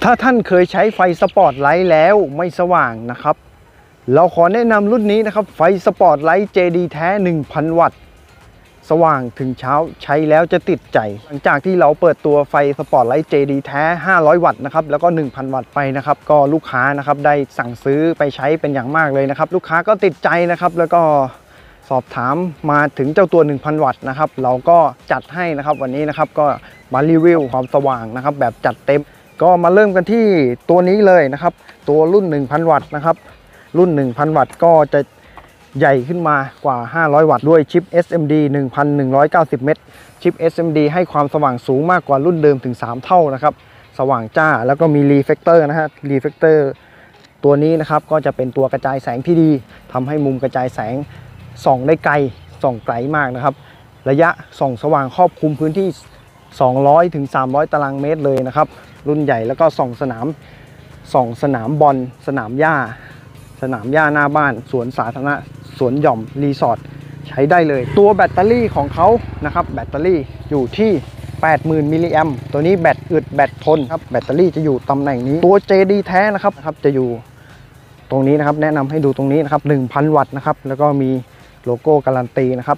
ถ้าท่านเคยใช้ไฟสปอตไลท์แล้วไม่สว่างนะครับเราขอแนะนำรุ่นนี้นะครับไฟสปอตไลท์ JD แท้ 1,000 วัตต์สว่างถึงเช้าใช้แล้วจะติดใจหลังจากที่เราเปิดตัวไฟสปอตไลท์ JD แท้ 500 วัตต์นะครับแล้วก็ 1,000 วัตต์ไปนะครับก็ลูกค้านะครับได้สั่งซื้อไปใช้เป็นอย่างมากเลยนะครับลูกค้าก็ติดใจนะครับแล้วก็สอบถามมาถึงเจ้าตัว 1,000 วัตต์นะครับเราก็จัดให้นะครับวันนี้นะครับก็มารีวิวความสว่างนะครับแบบจัดเต็มก็มาเริ่มกันที่ตัวนี้เลยนะครับตัวรุ่น 1,000 วัตต์นะครับรุ่น 1,000 วัตต์ก็จะใหญ่ขึ้นมากว่า500 วัตต์ด้วยชิป SMD 1,190 เมตรชิป SMD ให้ความสว่างสูงมากกว่ารุ่นเดิมถึง3เท่านะครับสว่างจ้าแล้วก็มีรีเฟกเตอร์นะฮะรีเฟกเตอร์ตัวนี้นะครับก็จะเป็นตัวกระจายแสงที่ดีทำให้มุมกระจายแสงส่องได้ไกลส่องไกลมากนะครับระยะส่องสว่างครอบคลุมพื้นที่200 ถึง 300 ตารางเมตรเลยนะครับรุ่นใหญ่แล้วก็ส่องสนามบอลสนามหญ้าหน้าบ้านสวนสาธารณะสวนหย่อมรีสอร์ทใช้ได้เลยตัวแบตเตอรี่ของเขานะครับแบตเตอรี่อยู่ที่ 80,000 มิลลิแอมป์ตัวนี้แบตอึดแบตทนครับแบตเตอรี่จะอยู่ตำแหน่งนี้ตัว JD แท้นะครับจะอยู่ตรงนี้นะครับแนะนำให้ดูตรงนี้นะครับ 1,000 วัตต์นะครับแล้วก็มีโลโก้การันตีนะครับ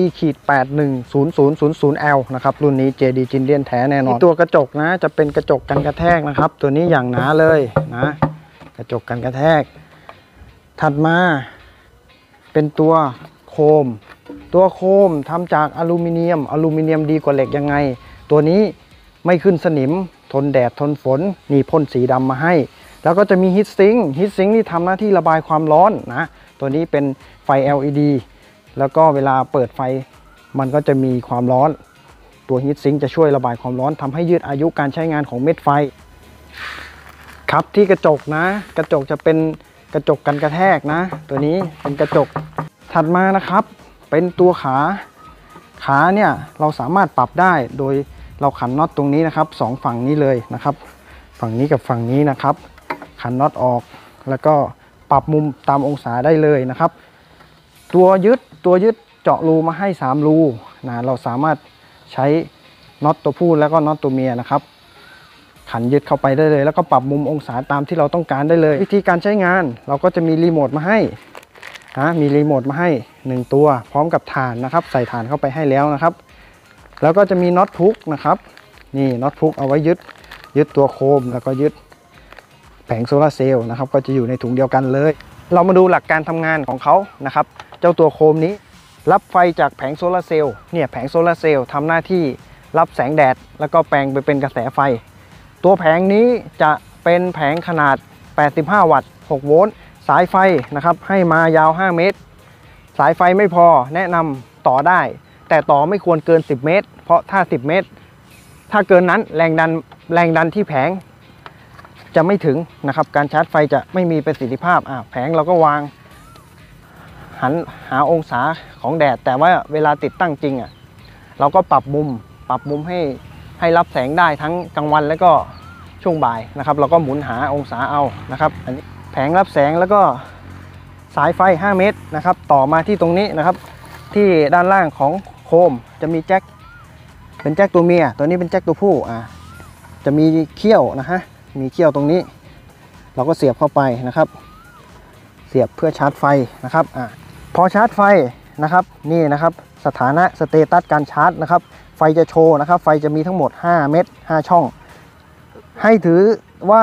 JD-81000L นะครับรุ่นนี้ JD จินเลียนแท้แน่นอนตัวกระจกนะจะเป็นกระจกกันกระแทกนะครับตัวนี้อย่างหนาเลยนะกระจกกันกระแทกถัดมาเป็นตัวโคมทำจากอลูมิเนียมดีกว่าเหล็กยังไงตัวนี้ไม่ขึ้นสนิมทนแดดทนฝนนี่พ่นสีดำมาให้แล้วก็จะมีฮีทซิงค์ที่ทำหน้าที่ระบายความร้อนนะตัวนี้เป็นไฟ LED แล้วก็เวลาเปิดไฟมันก็จะมีความร้อนตัวฮีทซิงค์จะช่วยระบายความร้อนทำให้ยืดอายุการใช้งานของเม็ดไฟครับที่กระจกนะกระจกจะเป็นกระจกกันกระแทกนะตัวนี้เป็นกระจกถัดมานะครับเป็นตัวขาเนี่ยเราสามารถปรับได้โดยเราขันน็อตตรงนี้นะครับสองฝั่งนี้เลยนะครับฝั่งนี้กับฝั่งนี้นะครับขันน็อตออกแล้วก็ปรับมุมตามองศาได้เลยนะครับตัวยึดเจาะรูมาให้3รูนะเราสามารถใช้น็อตตัวผู้แล้วก็น็อตตัวเมียนะครับขันยึดเข้าไปได้เลยแล้วก็ปรับมุมองศาตามที่เราต้องการได้เลยวิธีการใช้งานเราก็จะมีรีโมทมาให้มีรีโมทมาให้1ตัวพร้อมกับถ่านนะครับใส่ถ่านเข้าไปให้แล้วนะครับแล้วก็จะมีน็อตพุกนะครับนี่น็อตพุกเอาไว้ยึดตัวโคมแล้วก็ยึดแผงโซลาร์เซลล์นะครับก็จะอยู่ในถุงเดียวกันเลยเรามาดูหลักการทำงานของเขานะครับเจ้าตัวโคมนี้รับไฟจากแผงโซลาร์เซลล์เนี่ยแผงโซลาร์เซลล์ทำหน้าที่รับแสงแดดแล้วก็แปลงไปเป็นกระแสไฟตัวแผงนี้จะเป็นแผงขนาด85 วัตต์6 โวลต์สายไฟนะครับให้มายาว5 เมตรสายไฟไม่พอแนะนำต่อได้แต่ต่อไม่ควรเกิน10 เมตรเพราะถ้า10 เมตรถ้าเกินนั้นแรงดันที่แผงจะไม่ถึงนะครับการชาร์จไฟจะไม่มีประสิทธิภาพแผงเราก็วางหันหาองศาของแดดแต่ว่าเวลาติดตั้งจริงเราก็ปรับมุมให้รับแสงได้ทั้งกลางวันแล้วก็ช่วงบ่ายนะครับเราก็หมุนหาองศาเอานะครับอันนี้แผงรับแสงแล้วก็สายไฟ5 เมตรนะครับต่อมาที่ตรงนี้นะครับที่ด้านล่างของโคมจะมีแจ็คเป็นแจ็คตัวเมียตัวนี้เป็นแจ็คตัวผู้จะมีเขี้ยวนะฮะมีเขี้ยวตรงนี้เราก็เสียบเข้าไปนะครับเสียบเพื่อชาร์จไฟนะครับพอชาร์จไฟนะครับนี่นะครับสถานะสเตตัสการชาร์จนะครับไฟจะโชว์นะครับไฟจะมีทั้งหมด5 เม็ด5 ช่องให้ถือว่า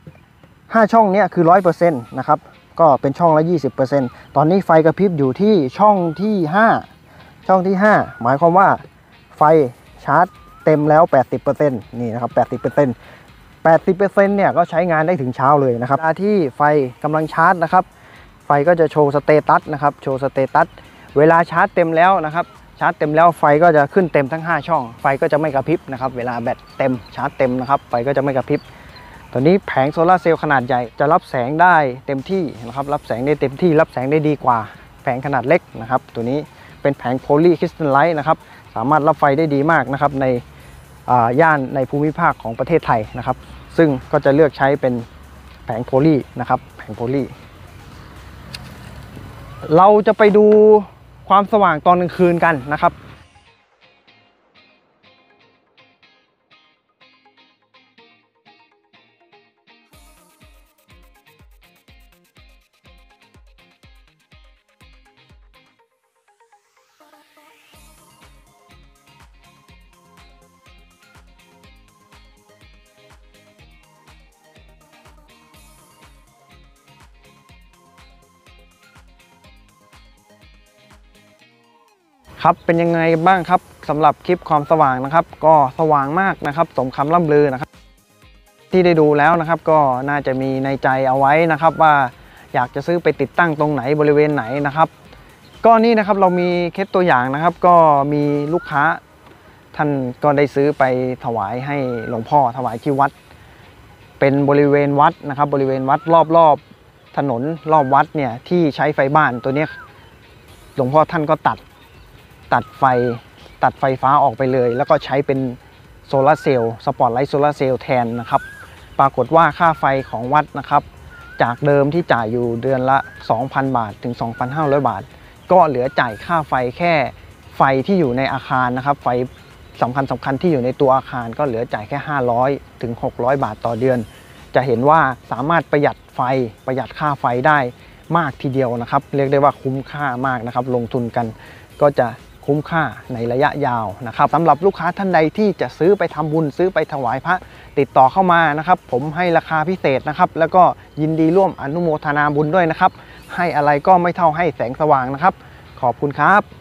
5 ช่องนี้คือ 100% นะครับก็เป็นช่องละ 20% ตอนนี้ไฟกระพริบอยู่ที่ช่องที่5หมายความว่าไฟชาร์จเต็มแล้ว 80% นี่นะครับ 80% เนี่ยก็ใช้งานได้ถึงเช้าเลยนะครับเวลาที่ไฟกำลังชาร์จนะครับไฟก็จะโชว์สเตตัสนะครับโชว์สเตตัสเวลาชาร์จเต็มแล้วนะครับชาร์จเต็มแล้วไฟก็จะขึ้นเต็มทั้ง5 ช่องไฟก็จะไม่กระพริบนะครับเวลาแบตเต็มชาร์จเต็มนะครับไฟก็จะไม่กระพริบตอนนี้แผงโซลาร์เซลล์ขนาดใหญ่จะรับแสงได้เต็มที่นะครับรับแสงได้เต็มที่รับแสงได้ดีกว่าแผงขนาดเล็กนะครับตัวนี้เป็นแผงโพลีคริสตัลไลท์นะครับสามารถรับไฟได้ดีมากนะครับในย่านในภูมิภาคของประเทศไทยนะครับซึ่งก็จะเลือกใช้เป็นแผงโพลีนะครับแผงโพลีเราจะไปดูความสว่างตอนกลางคืนกันนะครับครับเป็นยังไงบ้างครับสำหรับคลิปความสว่างนะครับก็สว่างมากนะครับสมคำล่ำลือนะครับที่ได้ดูแล้วนะครับก็น่าจะมีในใจเอาไว้นะครับว่าอยากจะซื้อไปติดตั้งตรงไหนบริเวณไหนนะครับก็นี่นะครับเรามีเคสตัวอย่างนะครับก็มีลูกค้าท่านก็ได้ซื้อไปถวายให้หลวงพ่อถวายที่วัดเป็นบริเวณวัดนะครับบริเวณวัดรอบถนนรอบวัดเนี่ยที่ใช้ไฟบ้านตัวนี้หลวงพ่อท่านก็ตัดไฟฟ้าออกไปเลยแล้วก็ใช้เป็นโซลาร์เซลล์สปอตไลท์โซลาร์เซลล์แทนนะครับปรากฏว่าค่าไฟของวัดนะครับจากเดิมที่จ่ายอยู่เดือนละ 2,000 บาทถึง 2,500 บาทก็เหลือจ่ายค่าไฟแค่ไฟที่อยู่ในอาคารนะครับไฟสำคัญที่อยู่ในตัวอาคารก็เหลือจ่ายแค่500ถึง600 บาทต่อเดือนจะเห็นว่าสามารถประหยัดค่าไฟได้มากทีเดียวนะครับเรียกได้ว่าคุ้มค่ามากนะครับลงทุนกันก็จะคุ้มค่าในระยะยาวนะครับสำหรับลูกค้าท่านใดที่จะซื้อไปทำบุญซื้อไปถวายพระติดต่อเข้ามานะครับผมให้ราคาพิเศษนะครับแล้วก็ยินดีร่วมอนุโมทนาบุญด้วยนะครับให้อะไรก็ไม่เท่าให้แสงสว่างนะครับขอบคุณครับ